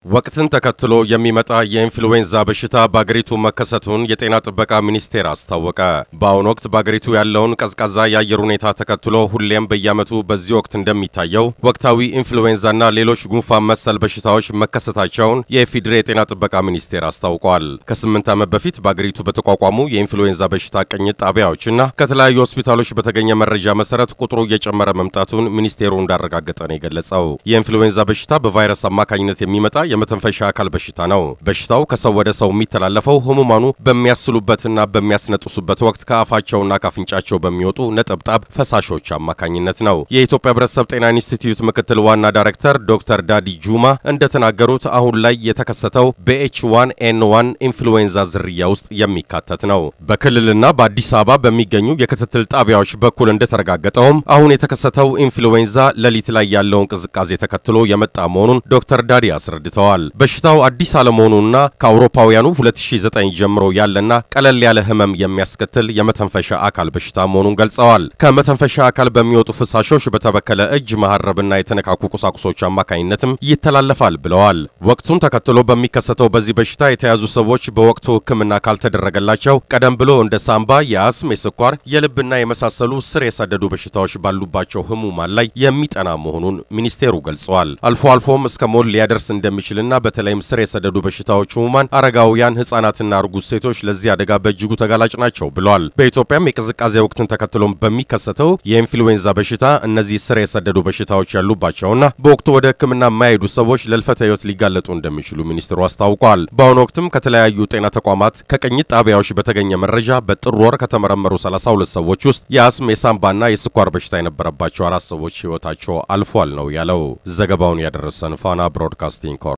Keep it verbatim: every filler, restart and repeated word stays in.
ወቅትን ተከትሎ የሚመጣ የኢንፍሉዌንዛ በሽታ በአገሪቱ መከሰቱን የጤና ጥበቃ ሚኒስቴር አስታወቀ። በአሁኑ ወቅት በአገሪቱ ያለውን ቀዝቃዛ የአየር ሁኔታ ተከትሎ ሁሌም በየዓመቱ በዚህ ወቅት እንደሚታየው ወቅታዊ ኢንፍሉዌንዛና ሌሎች ጉንፋን መሰል በሽታዎች መከሰታቸውን የኢፌዴሪ የጤና ጥበቃ ሚኒስቴር አስታውቋል። ከስምንት ዓመት በፊት በአገሪቱ በተቋቋሙ የኢንፍሉዌንዛ በሽታ ቅኝት ጣቢያዎችና ከተለያዩ ሆስፒታሎች በተገኘ መረጃ መሰረት ቁጥሩ እየጨመረ መምጣቱን ሚኒስቴሩ እንዳረጋገጠ ነው የገለጸው። የኢንፍሉዌንዛ በሽታ በቫይረስ አማካኝነት የሚመጣ የመተንፈሻ አካል በሽታ ነው። በሽታው ከሰው ወደ ሰው የሚተላለፈው ህሙማኑ በሚያስሉበትና በሚያስነጥሱበት ወቅት ከአፋቸውና ካፍንጫቸው በሚወጡ ነጠብጣብ ፈሳሾች አማካኝነት ነው። የኢትዮጵያ ሕብረተሰብ ጤና ኢንስቲትዩት ምክትል ዋና ዳይሬክተር ዶክተር ዳዲ ጁማ እንደተናገሩት አሁን ላይ የተከሰተው በኤች ዋን ኤን ዋን ኢንፍሉዌንዛ ዝርያ ውስጥ የሚካተት ነው። በክልልና በአዲስ አበባ በሚገኙ የክትትል ጣቢያዎች በኩል እንደተረጋገጠውም አሁን የተከሰተው ኢንፍሉዌንዛ ሌሊት ላይ ያለውን ቅዝቃዜ ተከትሎ የመጣ መሆኑን ዶክተር ዳዲ አስረድተዋል። በሽታው አዲስ አለመሆኑና ከአውሮፓውያኑ ሁለት ሺህ ዘጠኝ ጀምሮ ያለና ቀለል ያለ ህመም የሚያስከትል የመተንፈሻ አካል በሽታ መሆኑን ገልጸዋል። ከመተንፈሻ አካል በሚወጡ ፍሳሾች በተበከለ እጅ መሐረብና የተነካኩ ቁሳቁሶች አማካኝነትም ይተላለፋል ብለዋል። ወቅቱን ተከትሎ በሚከሰተው በዚህ በሽታ የተያዙ ሰዎች በወቅቱ ሕክምና ካልተደረገላቸው ቀደም ብሎ እንደ ሳምባ፣ የአስም፣ የስኳር፣ የልብና የመሳሰሉ ስር የሰደዱ በሽታዎች ባሉባቸው ህሙማን ላይ የሚጠና መሆኑን ሚኒስቴሩ ገልጸዋል። አልፎ አልፎም እስከ ሞት ሊያደርስ እንደሚችልና በተለይም ስር የሰደዱ በሽታዎች ህሙማን አረጋውያን፣ ህፃናትና እርጉዝ ሴቶች ለዚህ አደጋ በእጅጉ ተጋላጭ ናቸው ብለዋል። በኢትዮጵያም የቅዝቃዜ ወቅትን ተከትሎ በሚከሰተው የኢንፍሉዌንዛ በሽታ እነዚህ ስር የሰደዱ በሽታዎች ያሉባቸውና በወቅቱ ወደ ሕክምና የማይሄዱ ሰዎች ለልፈተ ህይወት ሊጋለጡ እንደሚችሉ ሚኒስትሩ አስታውቋል። በአሁኑ ወቅትም ከተለያዩ ጤና ተቋማት ከቅኝት ጣቢያዎች በተገኘ መረጃ በጥር ወር ከተመረመሩ ሰላሳ ሁለት ሰዎች ውስጥ የአስም፣ የሳምባና የስኳር በሽታ የነበረባቸው አራት ሰዎች ህይወታቸው አልፏል ነው ያለው። ዘገባውን ያደረሰን ፋና ብሮድካስቲንግ